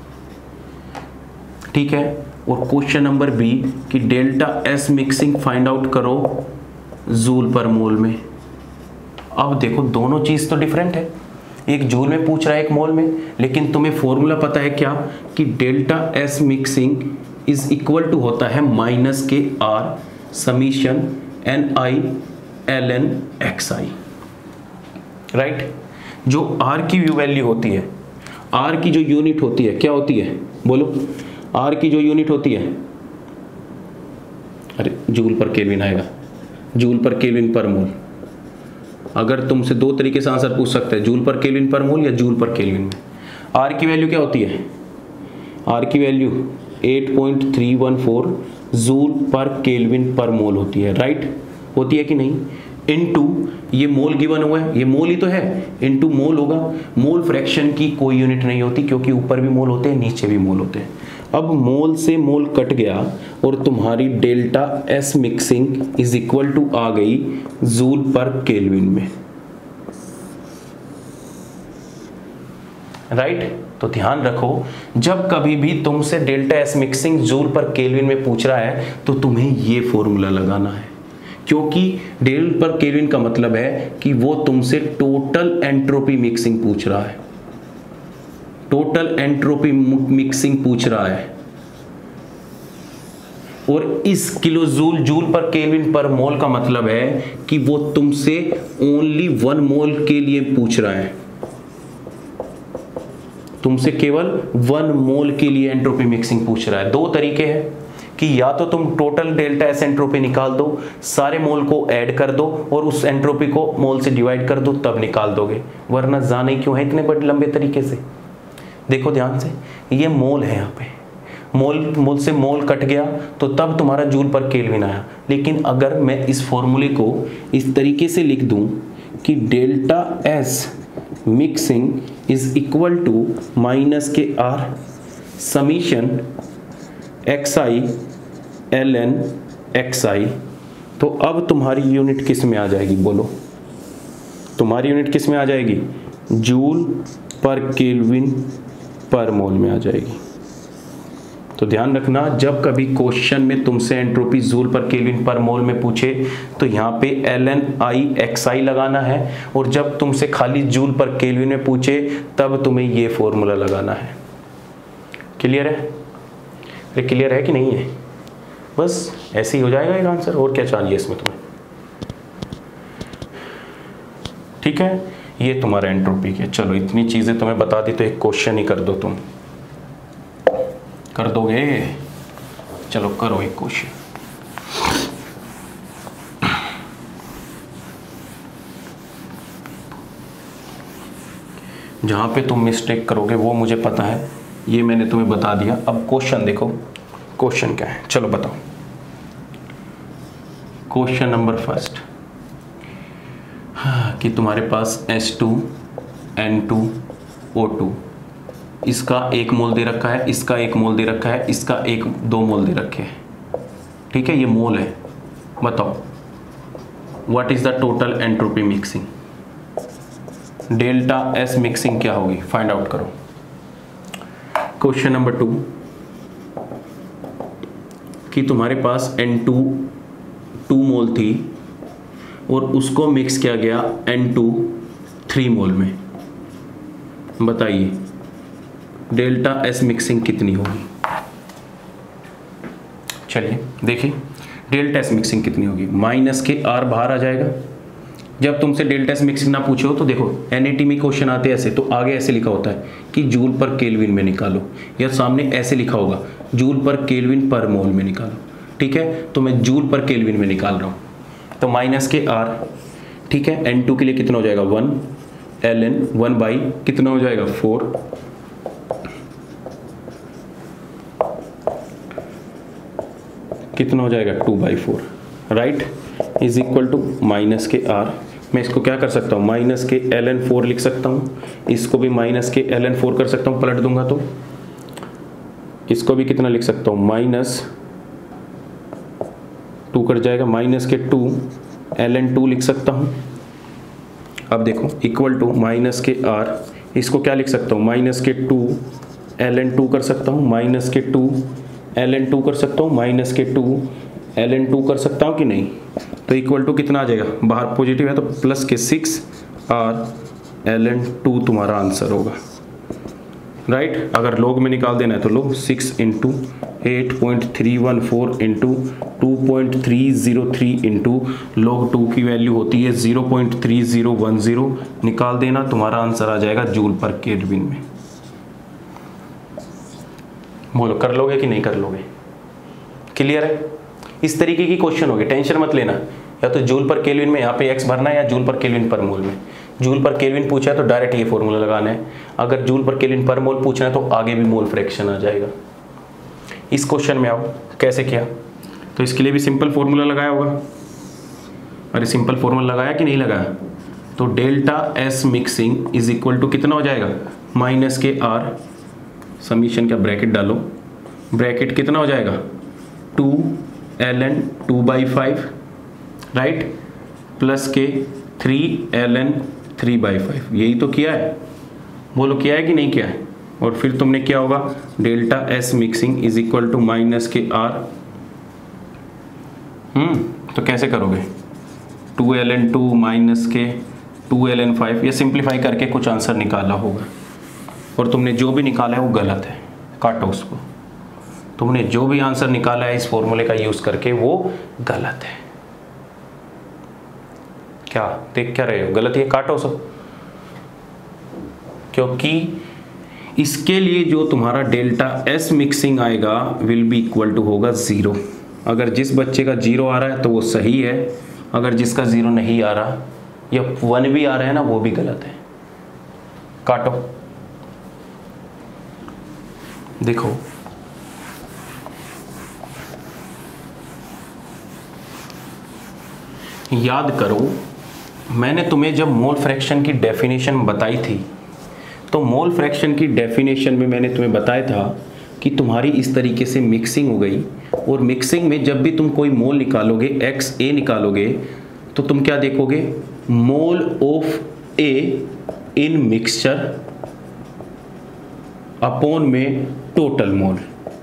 ठीक है। और क्वेश्चन नंबर B कि delta S mixing find out करो जूल पर मोल में। अब देखो दोनों चीज तो डिफरेंट है, एक जूल में पूछ रहा है, एक मोल में, लेकिन तुम्हें फॉर्मूला पता है क्या? कि delta S mixing is equal to होता है माइनस के R summation Ni Ln xi, right. जो R की वैल्यू होती है, R की जो यूनिट होती है क्या होती है? बोलो, R की जो यूनिट होती है, अरे जूल पर केल्विन आएगा, जूल पर केल्विन पर मोल। अगर तुमसे 2 तरीके से आंसर पूछ सकते हैं, जूल पर केल्विन पर मोल या जूल पर केल्विन में। R की वैल्यू क्या होती है? आर की वैल्यू 8.314 जूल पर केल्विन पर मोल होती है, राइट, होती है कि नहीं, इनटू ये मोल गिवन हुआ है, ये मोल ही तो है, इनटू मोल होगा। मोल फ्रैक्शन की कोई यूनिट नहीं होती क्योंकि ऊपर भी मोल होते हैं नीचे भी मोल होते हैं। अब मोल से मोल कट गया और तुम्हारी delta S mixing is equal to आ गई जूल पर केल्विन में, राइट। तो ध्यान रखो, जब कभी भी तुमसे डेल्टा एस मिक्सिंग जूल पर केल्विन में पूछ रहा है तो तुम्हें ये फॉर्मूला लगाना है, क्योंकि डेल पर केल्विन का मतलब है कि वो तुमसे टोटल एंट्रोपी मिक्सिंग पूछ रहा है, टोटल एंट्रोपी मिक्सिंग पूछ रहा है। और इस किलो जूल जूल पर केल्विन पर मोल का मतलब है कि वो तुमसे ओनली 1 मोल के लिए पूछ रहा है, तुमसे केवल 1 मोल के लिए एंट्रोपी मिक्सिंग पूछ रहा है। दो तरीके हैं कि या तो तुम टोटल डेल्टा एस एंट्रोपी निकाल दो, सारे मोल को ऐड कर दो और उस एंट्रोपी को मोल से डिवाइड कर दो, तब निकाल दोगे, वरना जाने क्यों है इतने बड़े लंबे तरीके से। देखो ध्यान से, ये मोल है, यहाँ पे मोल से मोल कट गया तो तब तुम्हारा जूल पर केल्विन आया। लेकिन अगर मैं इस फॉर्मूले को इस तरीके से लिख दूं कि delta S mixing is equal to minus के R summation XI ln XI, तो अब तुम्हारी यूनिट किस में आ जाएगी, बोलो, तुम्हारी यूनिट किस में आ जाएगी, जूल पर केल्विन पर मोल में आ जाएगी। तो ध्यान रखना, जब कभी क्वेश्चन में तुमसे एंट्रोपी जूल पर केल्विन पर मोल में पूछे तो यहाँ पे ln I XI लगाना है, और जब तुमसे खाली जूल पर केल्विन में पूछे तब तुम्हें ये फॉर्मूला लगाना है। क्लियर है? अरे क्लियर है कि नहीं है? बस ऐसे ही हो जाएगा एक आंसर, और क्या चाहिए इसमें तुम्हें, ठीक है। ये तुम्हारा एंट्रोपी है। चलो इतनी चीजें तुम्हें बता दी तो एक क्वेश्चन ही कर दो, तुम कर दोगे? चलो करो एक क्वेश्चन। जहां पे तुम मिस्टेक करोगे वो मुझे पता है, ये मैंने तुम्हें बता दिया। अब क्वेश्चन देखो, क्वेश्चन क्या है, चलो बताओ। क्वेश्चन नंबर फर्स्ट, कि तुम्हारे पास H2N2O2, इसका 1 मोल दे रखा है, इसका 1 मोल दे रखा है, इसका 2 मोल दे रखे हैं, ठीक है, ये मोल है। बताओ what is the total entropy mixing, delta S mixing क्या होगी, फाइंड आउट करो। क्वेश्चन नंबर 2, कि तुम्हारे पास N2 2 मोल थी और उसको मिक्स किया गया N2 3 मोल में, बताइए डेल्टा एस मिक्सिंग कितनी होगी। चलिए देखिए डेल्टा एस मिक्सिंग कितनी होगी, माइनस के आर बाहर आ जाएगा। जब तुमसे डेल्टा एस मिक्सिंग ना पूछो तो देखो एनएटी में क्वेश्चन आते हैं ऐसे, तो आगे ऐसे लिखा होता है कि जूल पर केल्विन में निकालो, या सामने ऐसे लिखा होगा जूल पर केल्विन पर मोल में निकालो, ठीक है। तो मैं जूल पर केल्विन में निकाल रहा हूँ, तो माइनस के आर, ठीक है, N2 के लिए कितना हो जाएगा 1 ln 1 बाई कितना हो जाएगा 4, कितना हो जाएगा 2/4, right, is equal to minus के आर। मैं इसको क्या कर सकता हूँ, माइनस के ln 4 लिख सकता हूँ, इसको भी माइनस के ln 4 कर सकता हूँ, पलट दूंगा तो इसको भी कितना लिख सकता हूँ, -2 कट जाएगा, माइनस के 2 ln 2 लिख सकता हूँ। अब देखो इक्वल टू माइनस के आर, इसको क्या लिख सकता हूँ, माइनस के 2 ln 2 कर सकता हूँ, माइनस के 2 ln 2 कर सकता हूँ, माइनस के 2 ln 2 कर सकता हूँ कि नहीं। तो इक्वल टू कितना आ जाएगा, बाहर पॉजिटिव है तो प्लस के 6r ln 2 तुम्हारा आंसर होगा, राइट। अगर लोग में निकाल देना है तो लोग 6 × 8.314 × 2.303 इंटू log 2 की वैल्यू होती है 0.3010, निकाल देना, तुम्हारा आंसर आ जाएगा जूल पर केल्विन में। बोलो कर लोगे कि नहीं कर लोगे, क्लियर है? इस तरीके की क्वेश्चन होगी, टेंशन मत लेना, या तो जूल पर केल्विन में यहाँ पे x भरना है या जूल पर केल्विन पर मोल में। जूल पर केल्विन पूछा है तो डायरेक्ट ये फॉर्मूला लगाना है, अगर जूल पर केल्विन पर मोल पूछना है तो आगे भी मोल फ्रैक्शन आ जाएगा। इस क्वेश्चन में आओ कैसे किया, तो इसके लिए भी सिंपल फॉर्मूला लगाया होगा। अरे सिंपल फॉर्मूला लगाया कि नहीं लगाया, तो delta S mixing is equal to कितना हो जाएगा, माइनस के आर समीशन का ब्रैकेट डालो, ब्रैकेट कितना हो जाएगा 2ln 2/5 राइट, प्लस के 3ln 3/5। यही तो किया है, बोलो किया है कि नहीं किया है। और फिर तुमने क्या होगा, delta S mixing is equal to minus के आर, तो कैसे करोगे 2ln 2 माइनस के 2ln 5, ये सिंप्लीफाई करके कुछ आंसर निकाला होगा, और तुमने जो भी निकाला है वो गलत है, काटो उसको। तुमने जो भी आंसर निकाला है इस फॉर्मूले का यूज करके वो गलत है। क्या देख क्या रहे हो, गलत है, काटो सब, क्योंकि इसके लिए जो तुम्हारा डेल्टा एस मिक्सिंग आएगा विल बी इक्वल टू होगा 0। अगर जिस बच्चे का 0 आ रहा है तो वो सही है, अगर जिसका 0 नहीं आ रहा या 1 भी आ रहा है ना वो भी गलत है। काटो, देखो याद करो, मैंने तुम्हें जब मोल फ्रैक्शन की डेफिनेशन बताई थी, तो मोल फ्रैक्शन की डेफिनेशन में मैंने तुम्हें बताया था कि तुम्हारी इस तरीके से मिक्सिंग हो गई, और मिक्सिंग में जब भी तुम कोई मोल निकालोगे, XA निकालोगे, तो तुम क्या देखोगे, mole of A in mixture upon में टोटल मोल,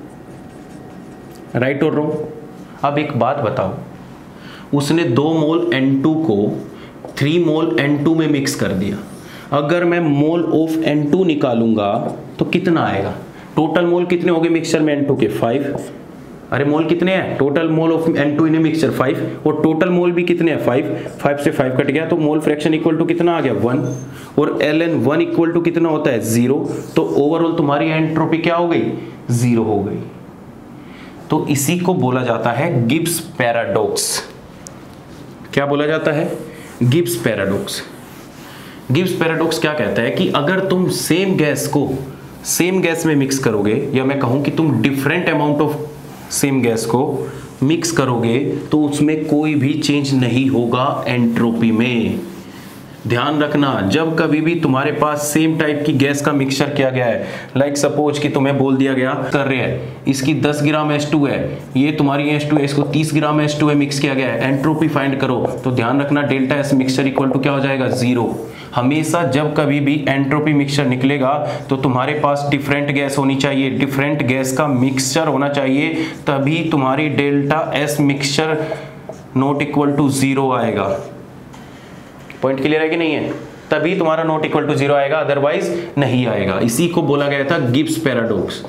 राइट और रॉन्ग। अब एक बात बताओ, उसने 2 मोल N2 को 3 मोल N2 में मिक्स कर दिया, अगर मैं मोल ऑफ N2 निकालूंगा तो कितना आएगा, टोटल मोल कितने हो गए मिक्सचर में N2 के 5, अरे मोल कितने हैं, total mole of N2 in mixture 5, और टोटल मोल भी कितने हैं 5 से 5 कट गया, तो मोल फ्रैक्शन इक्वल टू कितना आ गया 1, और ln 1 इक्वल टू कितना होता है 0, तो ओवरऑल तुम्हारी एंट्रोपी क्या हो गई 0 हो गई। तो इसी को बोला जाता है गिब्स पैराडॉक्स। क्या बोला जाता है, गिब्स पैराडॉक्स। गिब्स पैराडॉक्स क्या कहता है कि अगर तुम सेम गैस को सेम गैस में मिक्स करोगे, या मैं कहूं कि तुम different amount of same gas को मिक्स करोगे, तो उसमें कोई भी चेंज नहीं होगा एंट्रोपी में। ध्यान रखना, जब कभी भी तुम्हारे पास सेम टाइप की गैस का मिक्सचर किया गया है, लाइक सपोज कि तुम्हें बोल दिया गया कर रहे हैं, इसकी 10 ग्राम H2 है, ये तुम्हारी H2 है, इसको 30 ग्राम H2 है मिक्स किया गया है, एंट्रोपी फाइंड करो, तो ध्यान रखना delta S mixture equal to क्या हो जाएगा 0। हमेशा जब कभी भी एंट्रोपी मिक्सचर निकलेगा तो तुम्हारे पास डिफरेंट गैस होनी चाहिए, डिफरेंट गैस का मिक्सचर होना चाहिए, तभी तुम्हारी delta S mixture not equal to 0 आएगा। पॉइंट क्लियर है कि नहीं है, तभी तुम्हारा नॉट इक्वल टू 0 आएगा, अदरवाइज नहीं आएगा। इसी को बोला गया था गिब्स पैराडॉक्स।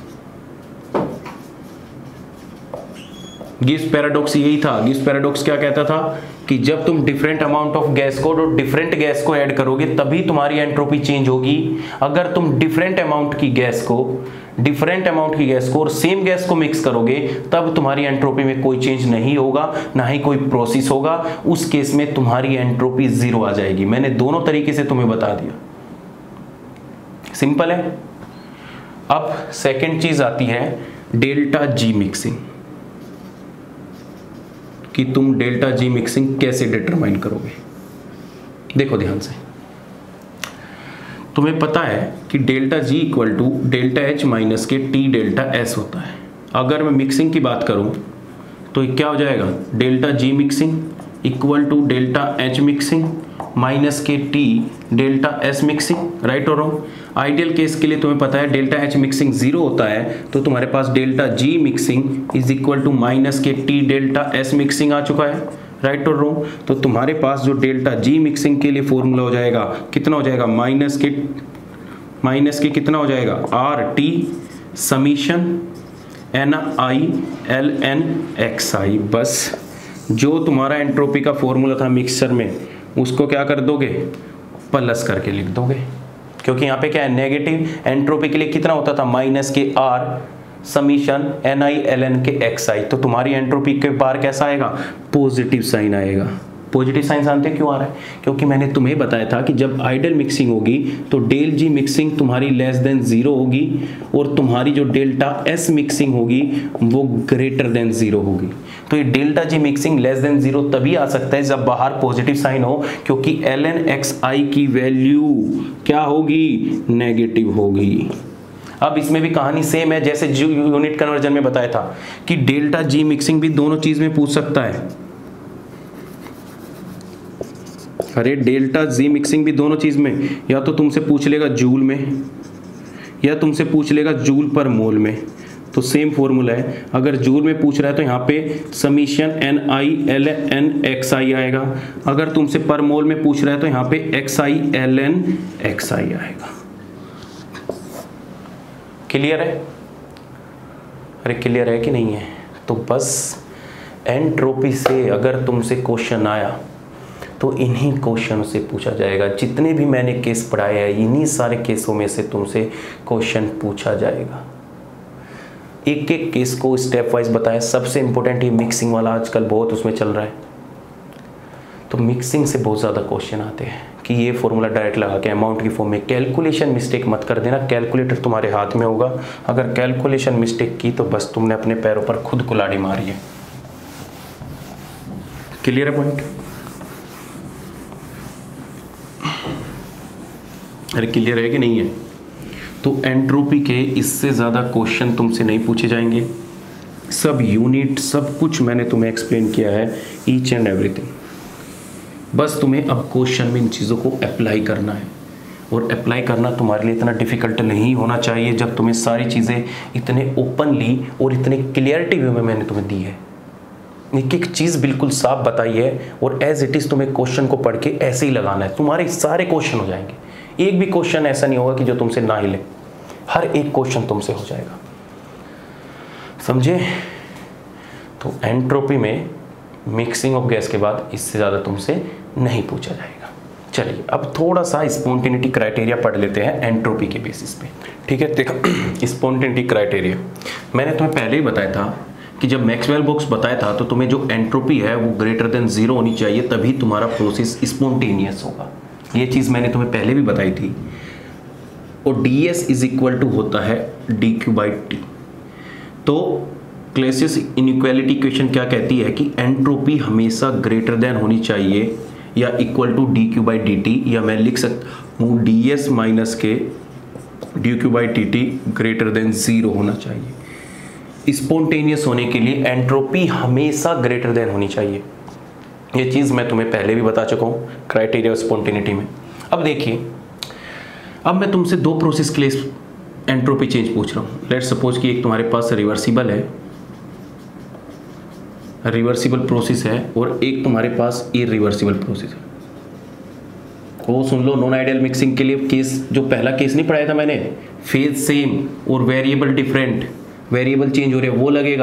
गिब्स पैराडॉक्स यही था। गिब्स पैराडॉक्स क्या कहता था कि जब तुम डिफरेंट अमाउंट ऑफ गैस को और डिफरेंट गैस को ऐड करोगे तभी तुम्हारी एंट्रोपी चेंज होगी। अगर तुम डिफरेंट अमाउंट की गैस को और सेम गैस को मिक्स करोगे तब तुम्हारी एंट्रोपी में कोई चेंज नहीं होगा, ना ही कोई प्रोसेस होगा, उस केस में तुम्हारी एंट्रोपी 0 आ जाएगी। मैंने दोनों तरीके से तुम्हें बता दिया, सिंपल है। अब सेकंड चीज आती है डेल्टा जी मिक्सिंग, कि तुम डेल्टा जी मिक्सिंग कैसे डिटरमाइन करोगे। देखो ध्यान से, तुम्हें पता है कि delta G equal to delta H minus के टी डेल्टा एस होता है। अगर मैं मिक्सिंग की बात करूं तो क्या हो जाएगा, delta G mixing equal to delta H mixing minus के T delta S mixing, right और रॉन्ग। आइडियल केस के लिए तुम्हें पता है डेल्टा एच मिक्सिंग 0 होता है, तो तुम्हारे पास delta G mixing is equal to minus के टी डेल्टा एस मिक्सिंग आ चुका है, राइट और रॉन्ग। तो तुम्हारे पास जो डेल्टा जी मिक्सिंग के लिए फॉर्मूला हो जाएगा, कितना हो जाएगा, माइनस के कितना हो जाएगा, R T summation N I L N X I. बस जो तुम्हारा एंट्रोपी का फॉर्मूला था मिक्सचर में, उसको क्या कर दोगे, प्लस करके लिख दोगे, क्योंकि यहाँ पे क्या है, नेगेटिव एंट्रोपी के लिए कितना होता था, माइनस के R summation N I L N के एक्स आई। तो तुम्हारी एंट्रोपी के बार कैसा आएगा, पॉजिटिव साइन आएगा, पॉजिटिव साइन जानते क्यों आ रहा है? क्योंकि मैंने तुम्हें बताया था कि जब आइडियल मिक्सिंग होगी तो डेल जी मिक्सिंग तुम्हारी लेस देन 0 होगी और तुम्हारी जो डेल्टा एस मिक्सिंग होगी वो ग्रेटर देन 0 होगी। तो ये delta G mixing less than 0 तभी आ सकता है जब बाहर पॉजिटिव साइन हो, क्योंकि ln xi की वैल्यू क्या होगी? नेगेटिव होगी। अब इसमें भी कहानी सेम है जैसे जो यूनिट कन्वर्जन में बताया था कि डेल्टा जी मिक्सिंग भी दोनों चीज में पूछ सकता है। अरे डेल्टा जी मिक्सिंग भी दोनों चीज में, या तो तुमसे पूछ लेगा जूल में या तुमसे पूछ लेगा जूल पर मोल में। तो सेम फॉर्मूला है, अगर जूल में पूछ रहा है तो यहाँ पे समीशन NI/ln/xi आएगा, अगर तुमसे पर मोल में पूछ रहा है तो यहाँ पे xi/ln/xi आएगा। क्लियर है? अरे क्लियर है कि नहीं है? तो बस एंट्रोपी से अगर तुमसे क्वेश्चन आया तो इन्हीं क्वेश्चन से पूछा जाएगा। जितने भी मैंने केस पढ़ाए हैं इन्हीं सारे केसों में से तुमसे क्वेश्चन पूछा जाएगा। एक एक केस को स्टेप वाइज बताया। सबसे इंपॉर्टेंट ये मिक्सिंग वाला आजकल बहुत उसमें चल रहा है, तो मिक्सिंग से बहुत ज़्यादा क्वेश्चन आते हैं कि ये फॉर्मूला डायरेक्ट लगा के अमाउंट की फॉर्म में। कैलकुलेशन मिस्टेक मत कर देना, कैलकुलेटर तुम्हारे हाथ में होगा। अगर कैलकुलेशन मिस्टेक की तो बस तुमने अपने पैरों पर खुद कुल्हाड़ी मारी है। क्लियर है पॉइंट? अरे क्लियर है कि नहीं है? तो एंट्रोपी के इससे ज़्यादा क्वेश्चन तुमसे नहीं पूछे जाएंगे। सब यूनिट सब कुछ मैंने तुम्हें एक्सप्लेन किया है, ईच एंड एवरीथिंग। बस तुम्हें अब क्वेश्चन में इन चीज़ों को अप्लाई करना है, और अप्लाई करना तुम्हारे लिए इतना डिफ़िकल्ट नहीं होना चाहिए जब तुम्हें सारी चीज़ें इतने ओपनली और इतने क्लियरिटी वे में मैंने तुम्हें दी है। एक एक चीज़ बिल्कुल साफ बताई है और एज इट इज़ तुम्हें क्वेश्चन को पढ़ के ऐसे ही लगाना है। तुम्हारे सारे क्वेश्चन हो जाएंगे, एक भी क्वेश्चन ऐसा नहीं होगा कि जो तुमसे ना हिले। हर एक क्वेश्चन तुमसे हो जाएगा, समझे? तो एंट्रोपी में मिक्सिंग ऑफ गैस के बाद इससे ज़्यादा तुमसे नहीं पूछा जाएगा। चलिए अब थोड़ा सा स्पॉन्टेनिटी क्राइटेरिया पढ़ लेते हैं एंट्रोपी के बेसिस पे। ठीक है, देखो स्पॉन्टेनिटी क्राइटेरिया मैंने तुम्हें पहले ही बताया था कि जब मैक्सवेल बॉक्स बताया था तो तुम्हें जो एंट्रोपी है वो ग्रेटर देन 0 होनी चाहिए, तभी तुम्हारा प्रोसेस स्पॉन्टेनियस होगा। ये चीज़ मैंने तुम्हें पहले भी बताई थी। और ds इज इक्वल टू होता है dq/t। तो क्लेसियस इनइक्वालिटी इक्वेशन क्या कहती है कि एंट्रोपी हमेशा ग्रेटर देन होनी चाहिए या इक्वल टू dq/dt, या मैं लिख सकता हूँ ds माइनस के dq/dt ग्रेटर देन 0 होना चाहिए। स्पॉन्टेनियस होने के लिए एंट्रोपी हमेशा ग्रेटर देन होनी चाहिए। ये चीज़ मैं तुम्हें पहले भी बता चुका हूँ क्राइटेरिया स्पॉन्टेनिटी में। अब देखिए, अब मैं तुमसे दो प्रोसेस के लिए एंट्रोपी चेंज पूछ रहा हूँ। लेट्स सपोज कि एक तुम्हारे पास रिवर्सिबल है, रिवर्सिबल प्रोसेस है, और एक तुम्हारे पास इरिवर्सिबल प्रोसेस है। वो सुन लो, नॉन आइडियल मिक्सिंग के लिए केस, जो पहला केस नहीं पढ़ाया था मैंने, फेज सेम और वेरिएबल डिफरेंट, वेरिएबल चेंज हो रहे, वो लगेगा।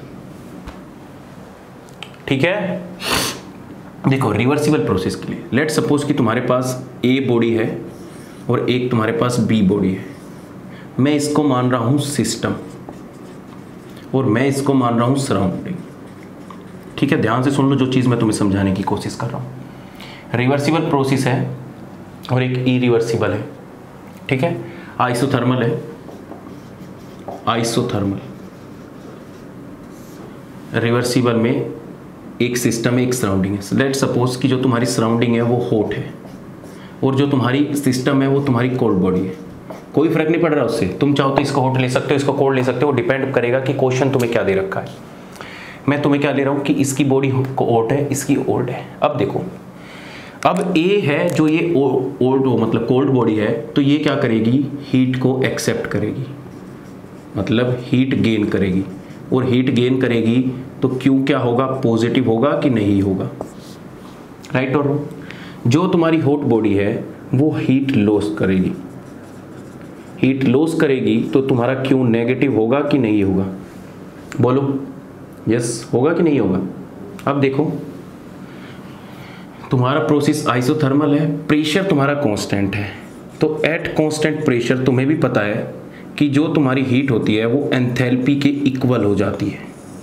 ठीक है, देखो रिवर्सिबल प्रोसेस के लिए लेट सपोज कि तुम्हारे पास ए बॉडी है और एक तुम्हारे पास बी बॉडी है। मैं इसको मान रहा हूं सिस्टम और मैं इसको मान रहा हूं सराउंडिंग। ठीक है, ध्यान से सुन लो जो चीज़ मैं तुम्हें समझाने की कोशिश कर रहा हूं। रिवर्सिबल प्रोसेस है और एक इरिवर्सिबल है। ठीक है, आइसोथर्मल है, आइसोथर्मल। रिवर्सिबल में एक सिस्टम है, एक सराउंडिंग है। लेट सपोज कि जो तुम्हारी सराउंडिंग है वो हॉट है और जो तुम्हारी सिस्टम है वो तुम्हारी कोल्ड बॉडी है। कोई फर्क नहीं पड़ रहा उससे, तुम चाहो तो इसको हॉट ले सकते हो, इसको कोल्ड ले सकते हो, डिपेंड करेगा कि क्वेश्चन तुम्हें क्या दे रखा है। मैं तुम्हें क्या ले रहा हूँ कि इसकी बॉडी हॉट है, इसकी ओल्ड है। अब देखो, अब ए है जो ये ओल्ड मतलब कोल्ड बॉडी है, तो ये क्या करेगी, हीट को एक्सेप्ट करेगी, मतलब हीट गेन करेगी। और हीट गेन करेगी तो क्यों क्या होगा, पॉजिटिव होगा कि नहीं होगा, राइट और रॉन्ग। जो तुम्हारी हॉट बॉडी है वो हीट लॉस करेगी, हीट लॉस करेगी तो तुम्हारा क्यों नेगेटिव होगा कि नहीं होगा, बोलो यस होगा कि नहीं होगा। अब देखो तुम्हारा प्रोसेस आइसोथर्मल है, प्रेशर तुम्हारा कांस्टेंट है, तो एट कांस्टेंट प्रेशर तुम्हें भी पता है कि जो तुम्हारी हीट होती है वो एंथैल्पी के इक्वल हो जाती है।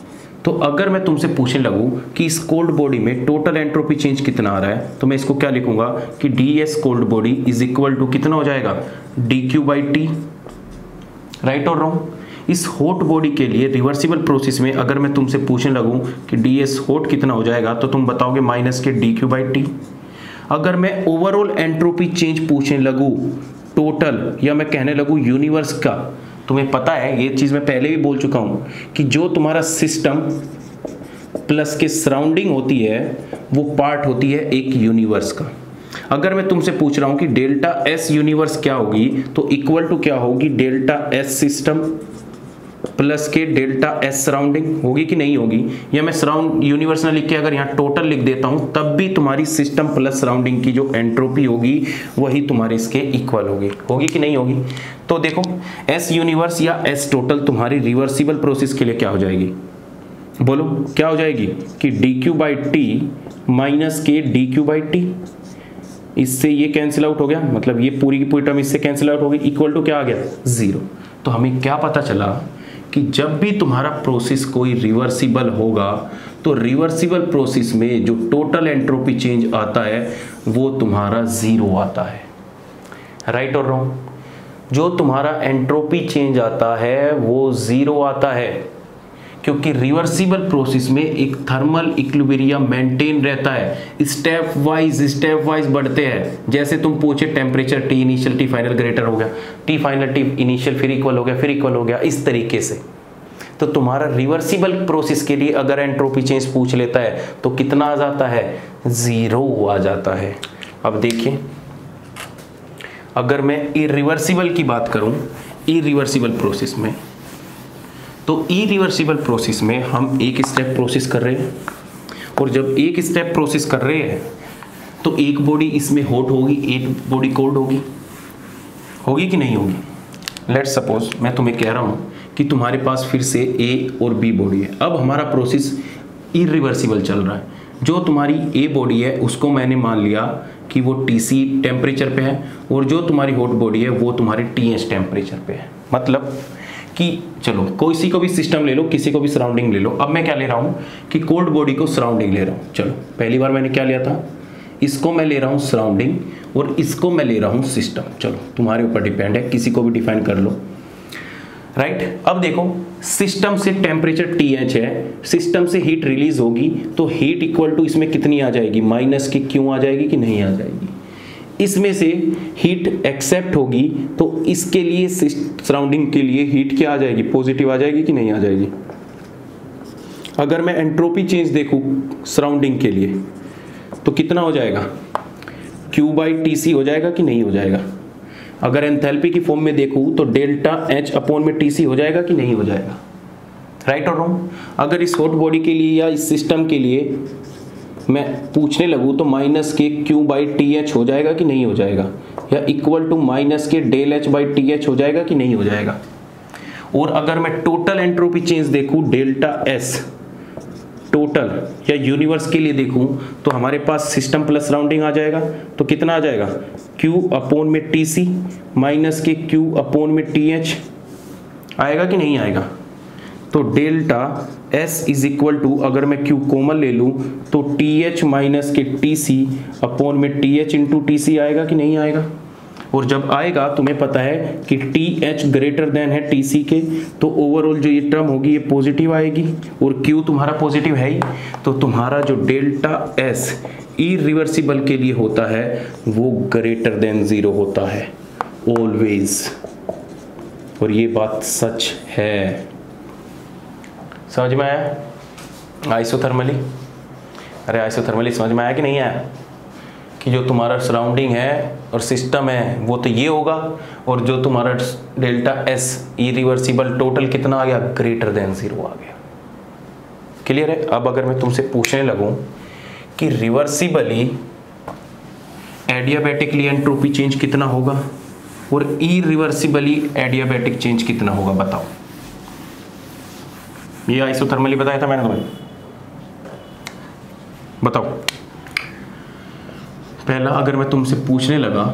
तो अगर मैं तुमसे पूछने लगूं कि इस कोल्ड बॉडी में टोटल एंट्रोपी चेंज कितना आ रहा है, तो मैं इसको क्या लिखूंगा कि ds cold body is equal to कितना हो जाएगा dq/t, राइट और रॉन्ग। इस हॉट बॉडी के लिए रिवर्सिबल प्रोसेस में अगर मैं तुमसे पूछने लगूं कि ds हॉट कितना हो जाएगा, तो तुम बताओगे माइनस के dq/t। अगर मैं ओवरऑल एंट्रोपी चेंज पूछने लगूं टोटल, या मैं कहने लगूं यूनिवर्स का, तुम्हें पता है ये चीज़ मैं पहले भी बोल चुका हूं कि जो तुम्हारा सिस्टम प्लस के सराउंडिंग होती है वो पार्ट होती है एक यूनिवर्स का। अगर मैं तुमसे पूछ रहा हूं कि डेल्टा एस यूनिवर्स क्या होगी, तो इक्वल टू क्या होगी डेल्टा एस सिस्टम प्लस के डेल्टा एस सराउंडिंग, होगी कि नहीं होगी। या मैं सराउंड यूनिवर्स ना लिख के अगर यहाँ टोटल लिख देता हूं, तब भी तुम्हारी सिस्टम प्लस सराउंडिंग की जो एंट्रोपी होगी वही तुम्हारे इसके इक्वल होगी कि नहीं होगी। तो देखो एस यूनिवर्स या एस टोटल तुम्हारी रिवर्सिबल प्रोसेस के लिए क्या हो जाएगी, बोलो क्या हो जाएगी कि dq/t माइनस के dq/t। इससे ये कैंसिल आउट हो गया, मतलब ये पूरी की पूरी टर्म इससे कैंसिल आउट हो गई, इक्वल टू क्या आ गया 0। तो हमें क्या पता चला कि जब भी तुम्हारा प्रोसेस कोई रिवर्सिबल होगा तो रिवर्सिबल प्रोसेस में जो टोटल एंट्रोपी चेंज आता है वो तुम्हारा 0 आता है, राइट और रॉन्ग। जो तुम्हारा एंट्रोपी चेंज आता है वो 0 आता है, क्योंकि रिवर्सिबल प्रोसेस में एक थर्मल इक्विलिब्रियम मेंटेन रहता है, स्टेप वाइज बढ़ते हैं। जैसे तुम पूछे temperature T initial T final greater हो गया, T फाइनल T इनिशियल फिर इक्वल हो गया, फिर इक्वल हो गया, इस तरीके से। तो तुम्हारा रिवर्सिबल प्रोसेस के लिए अगर एंट्रोपी चेंज पूछ लेता है तो कितना आ जाता है 0 आ जाता है। अब देखिए अगर मैं इरिवर्सिबल की बात करूं, इरिवर्सिबल प्रोसेस में, तो इरिवर्सिबल प्रोसेस में हम एक स्टेप प्रोसेस कर रहे हैं, और जब एक स्टेप प्रोसेस कर रहे हैं तो एक बॉडी इसमें हॉट होगी, एक बॉडी कोल्ड होगी कि नहीं होगी। लेट्स सपोज मैं तुम्हें कह रहा हूँ कि तुम्हारे पास फिर से A और B बॉडी है। अब हमारा प्रोसेस इरिवर्सिबल चल रहा है। जो तुम्हारी A बॉडी है उसको मैंने मान लिया कि वो TC टेम्परेचर पे है, और जो तुम्हारी हॉट बॉडी है वो तुम्हारी TH टेम्परेचर पे है। मतलब कि चलो किसी को भी सिस्टम ले लो, किसी को भी सराउंडिंग ले लो। अब मैं क्या ले रहा हूँ कि कोल्ड बॉडी को सराउंडिंग ले रहा हूँ। चलो पहली बार मैंने क्या लिया था, इसको मैं ले रहा हूँ सराउंडिंग और इसको मैं ले रहा हूँ सिस्टम। चलो तुम्हारे ऊपर डिपेंड है, किसी को भी डिफाइन कर लो, राइट। अब देखो सिस्टम से टेम्परेचर TH है, सिस्टम से हीट रिलीज होगी तो हीट इक्वल टू इसमें कितनी आ जाएगी माइनस की क्यों आ जाएगी कि नहीं आ जाएगी। इसमें से हीट एक्सेप्ट होगी तो इसके लिए सराउंडिंग के लिए हीट क्या आ जाएगी पॉजिटिव आ जाएगी कि नहीं आ जाएगी। अगर मैं एंट्रोपी चेंज देखूं सराउंडिंग के लिए तो कितना हो जाएगा Q/TC हो जाएगा कि नहीं हो जाएगा। अगर एंथैल्पी की फॉर्म में देखूं तो डेल्टा H अपॉन में TC हो जाएगा कि नहीं हो जाएगा, राइट और रॉन्ग। अगर इस हॉट बॉडी के लिए या इस सिस्टम के लिए मैं पूछने लगूँ तो माइनस के Q/TH हो जाएगा कि नहीं हो जाएगा, या इक्वल टू माइनस के डेल H/TH हो जाएगा कि नहीं हो जाएगा। और अगर मैं टोटल एंट्रोपी चेंज देखूँ डेल्टा S टोटल या यूनिवर्स के लिए देखूँ तो हमारे पास सिस्टम प्लस सराउंडिंग आ जाएगा, तो कितना आ जाएगा Q/TC माइनस के Q/TH आएगा कि नहीं आएगा। तो delta S is equal to, अगर मैं Q कॉमन ले लूँ तो TH माइनस के TC अपॉन में TH इंटू TC आएगा कि नहीं आएगा। और जब आएगा तुम्हें पता है कि TH ग्रेटर देन है TC के, तो ओवरऑल जो ये टर्म होगी ये पॉजिटिव आएगी, और Q तुम्हारा पॉजिटिव है ही, तो तुम्हारा जो डेल्टा S इरिवर्सिबल के लिए होता है वो ग्रेटर देन 0 होता है ऑलवेज। और ये बात सच है, समझ में आया। आइसोथर्मली, अरे आइसोथर्मली समझ में आया कि नहीं आया, कि जो तुम्हारा सराउंडिंग है और सिस्टम है वो तो ये होगा, और जो तुम्हारा डेल्टा S इरिवर्सिबल टोटल कितना आ गया ग्रेटर देन 0 आ गया। क्लियर है। अब अगर मैं तुमसे पूछने लगूं कि रिवर्सिबली एडियाबैटिकली एंट्रोपी चेंज कितना होगा और इरिवर्सिबली एडियाबैटिक चेंज कितना होगा, बताओ। ये आइसोथर्मली बताया था मैंने तुम्हें, बताओ। पहला अगर मैं तुमसे पूछने लगा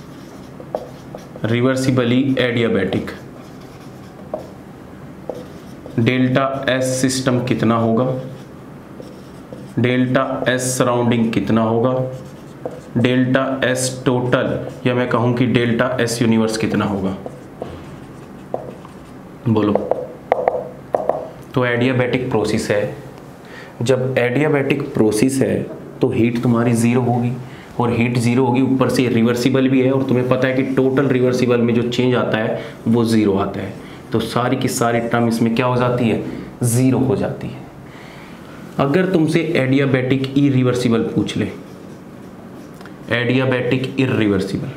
reversibly adiabatic delta S system कितना होगा, डेल्टा एस सराउंडिंग कितना होगा, डेल्टा एस टोटल या मैं कहूं कि डेल्टा एस यूनिवर्स कितना होगा, बोलो। तो एडियाबैटिक प्रोसेस है, जब एडियाबैटिक प्रोसेस है तो हीट तुम्हारी जीरो होगी, और हीट जीरो होगी, ऊपर से रिवर्सिबल भी है, और तुम्हें पता है कि टोटल रिवर्सिबल में जो चेंज आता है वो जीरो आता है, तो सारी की सारी टर्म इसमें क्या हो जाती है, जीरो हो जाती है। अगर तुमसे एडियाबैटिक इरिवर्सिबल पूछ ले, एडियाबैटिक इरिवर्सिबल,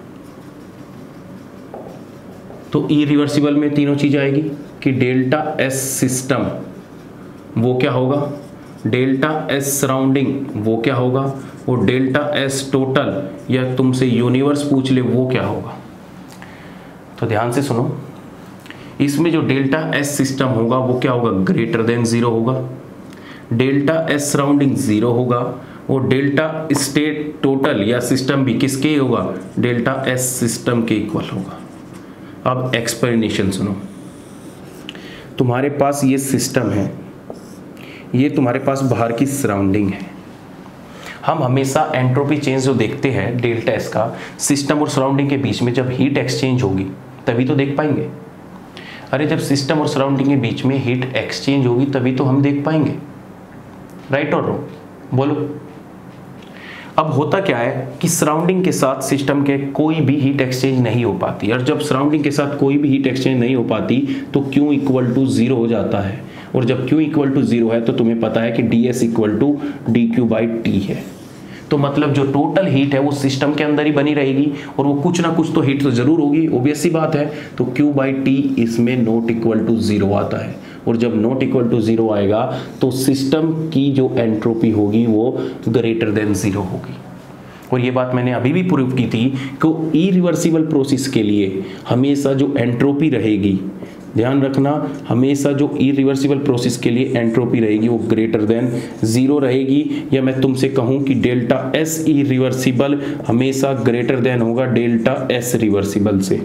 तो इरिवर्सिबल में तीनों चीज आएगी कि डेल्टा एस सिस्टम वो क्या होगा, डेल्टा एस सराउंडिंग वो क्या होगा, और डेल्टा एस टोटल या तुमसे यूनिवर्स पूछ ले वो क्या होगा। तो ध्यान से सुनो, इसमें जो डेल्टा एस सिस्टम होगा वो क्या होगा, ग्रेटर देन जीरो होगा, डेल्टा एस सराउंडिंग जीरो होगा, और डेल्टा स्टेट टोटल या सिस्टम भी किसके होगा, डेल्टा एस सिस्टम के इक्वल होगा। अब एक्सप्लेनेशन सुनो, तुम्हारे पास ये सिस्टम है, ये तुम्हारे पास बाहर की सराउंडिंग है। हम हमेशा एंट्रोपी चेंज जो देखते हैं डेल्टा एस का, सिस्टम और सराउंडिंग के बीच में जब हीट एक्सचेंज होगी तभी तो देख पाएंगे। अरे जब सिस्टम और सराउंडिंग के बीच में हीट एक्सचेंज होगी तभी तो हम देख पाएंगे, राइट और रॉन्ग, बोलो। अब होता क्या है कि सराउंडिंग के साथ सिस्टम के कोई भी हीट एक्सचेंज नहीं हो पाती, और जब सराउंडिंग के साथ कोई भी हीट एक्सचेंज नहीं हो पाती तो Q इक्वल टू जीरो हो जाता है, और जब Q इक्वल टू जीरो है तो तुम्हें पता है कि ds इक्वल टू dQ/T है। तो मतलब जो टोटल हीट है वो सिस्टम के अंदर ही बनी रहेगी, और वो कुछ ना कुछ तो हीट तो जरूर होगी, ऑब्वियस सी बात है। तो Q/T इसमें नॉट इक्वल टू जीरो आता है, और जब नॉट इक्वल टू जीरो आएगा तो सिस्टम की जो एंट्रोपी होगी वो ग्रेटर देन जीरो होगी। और ये बात मैंने अभी भी प्रूव की थी कि इरिवर्सिबल प्रोसेस के लिए हमेशा जो एंट्रोपी रहेगी, ध्यान रखना, हमेशा जो इरिवर्सिबल प्रोसेस के लिए एंट्रोपी रहेगी वो ग्रेटर देन जीरो रहेगी, या मैं तुमसे कहूं कि डेल्टा एस इरिवर्सिबल हमेशा ग्रेटर देन होगा डेल्टा एस रिवर्सिबल से।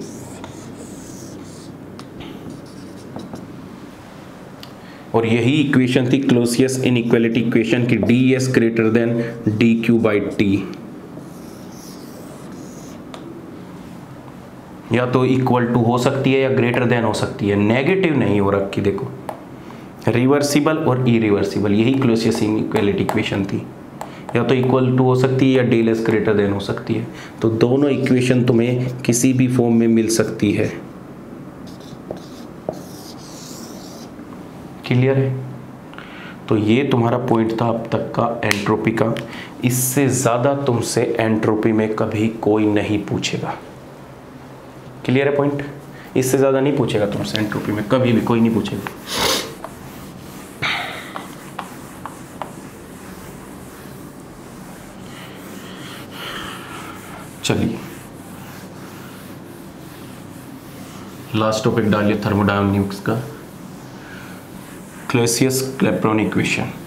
और यही इक्वेशन थी क्लोसियस इनइक्वालिटी इक्वेशन की, ds ग्रेटर देन dQ/T, या तो इक्वल टू हो सकती है या ग्रेटर देन हो सकती है, नेगेटिव नहीं हो रखी। देखो रिवर्सिबल और इरिवर्सिबल, यही क्लोसियस इनइक्वालिटी इक्वेशन थी, या तो इक्वल टू हो सकती है या डेल एस ग्रेटर देन हो सकती है। तो दोनों इक्वेशन तुम्हें किसी भी फॉर्म में मिल सकती है, क्लियर है। तो ये तुम्हारा पॉइंट था अब तक का एंट्रोपी का, इससे ज़्यादा तुमसे एंट्रोपी में कभी कोई नहीं पूछेगा, क्लियर है पॉइंट, इससे ज़्यादा नहीं पूछेगा तुमसे एंट्रोपी में, कभी भी कोई नहीं पूछेगा। चलिए लास्ट टॉपिक डालिए थर्मोडायनामिक्स का, क्लॉसियस-क्लैपेरॉन इक्वेशन।